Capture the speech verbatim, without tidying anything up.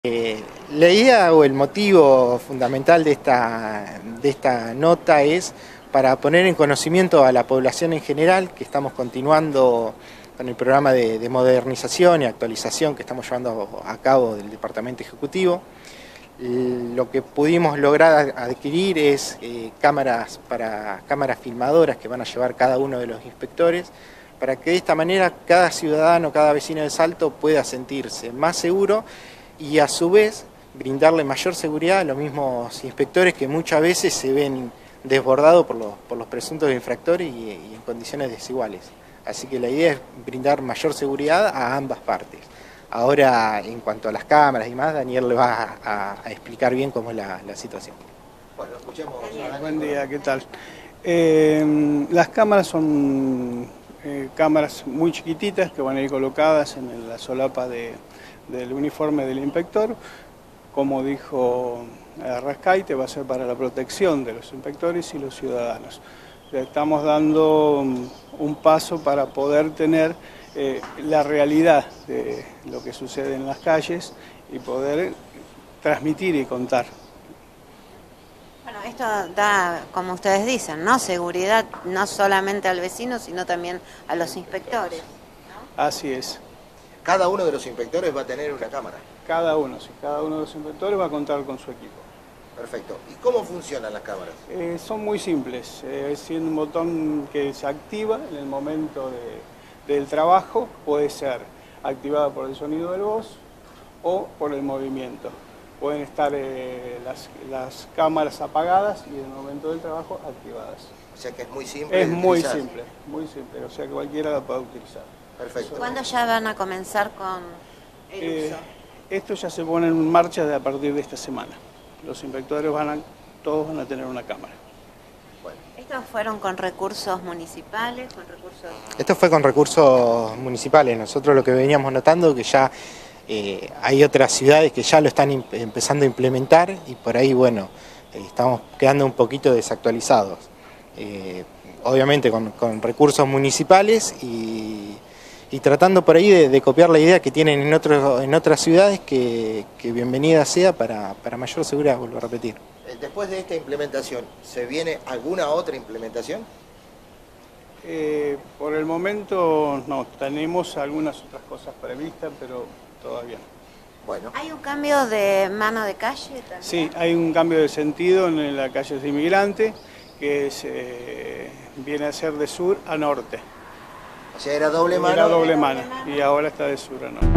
Eh, la idea o el motivo fundamental de esta, de esta nota es para poner en conocimiento a la población en general que estamos continuando con el programa de, de modernización y actualización que estamos llevando a cabo del Departamento Ejecutivo. Lo que pudimos lograr adquirir es eh, cámaras, para, cámaras filmadoras que van a llevar cada uno de los inspectores, para que de esta manera cada ciudadano, cada vecino de Salto pueda sentirse más seguro y a su vez brindarle mayor seguridad a los mismos inspectores que muchas veces se ven desbordados por los, por los presuntos infractores y, y en condiciones desiguales. Así que la idea es brindar mayor seguridad a ambas partes. Ahora, en cuanto a las cámaras y más, Daniel le va a, a explicar bien cómo es la, la situación. Bueno, escuchemos. Buen día, ¿qué tal? Eh, las cámaras son eh, cámaras muy chiquititas que van a ir colocadas en la solapa de, del uniforme del inspector. Como dijo Arrascaite, va a ser para la protección de los inspectores y los ciudadanos. Le estamos dando un paso para poder tener eh, la realidad de lo que sucede en las calles y poder transmitir y contar. Bueno, esto da, como ustedes dicen, ¿no? Seguridad no solamente al vecino, sino también a los inspectores, ¿no? Así es. Cada uno de los inspectores va a tener una cámara. Cada uno, sí. Cada uno de los inspectores va a contar con su equipo. Perfecto. ¿Y cómo funcionan las cámaras? Eh, son muy simples. Eh, es un botón que se activa en el momento de, del trabajo. Puede ser activada por el sonido del voz o por el movimiento. Pueden estar eh, las, las cámaras apagadas y en el momento del trabajo activadas. O sea que es muy simple. Es muy utilizar. simple, muy simple. O sea que cualquiera la puede utilizar. Perfecto. ¿Cuándo ya van a comenzar con el Eh, uso? esto ya se pone en marcha a partir de esta semana. Los inspectores van a, todos van a tener una cámara. Bueno. ¿Estos fueron con recursos municipales, con recursos...? Esto fue con recursos municipales. Nosotros lo que veníamos notando que ya eh, hay otras ciudades que ya lo están empezando a implementar y por ahí, bueno, eh, estamos quedando un poquito desactualizados. Eh, obviamente con, con recursos municipales y... y tratando por ahí de, de copiar la idea que tienen en, otro, en otras ciudades, que, que bienvenida sea para, para mayor seguridad, vuelvo a repetir. Después de esta implementación, ¿se viene alguna otra implementación? Eh, por el momento no, tenemos algunas otras cosas previstas, pero todavía no. Bueno. ¿Hay un cambio de mano de calle también? Sí, hay un cambio de sentido en la calle de Inmigrante, que se viene a ser de sur a norte. O sea, era doble mano. Era doble mano y ahora está de sur a norte.